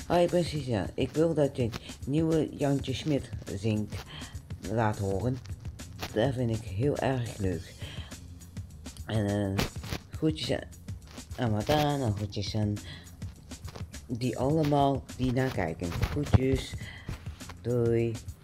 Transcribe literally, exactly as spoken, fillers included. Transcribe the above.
Hoi, precies ja. Ik wil dat je nieuwe Jantje Smit zingt laat horen. Dat vind ik heel erg leuk. En uh, groetjes aan Martijn en groetjes aan die allemaal die naar kijken. Groetjes. Doei.